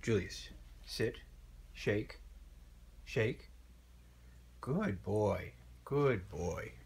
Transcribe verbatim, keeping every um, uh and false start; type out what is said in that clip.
Julius, sit, shake, shake. Good boy, good boy.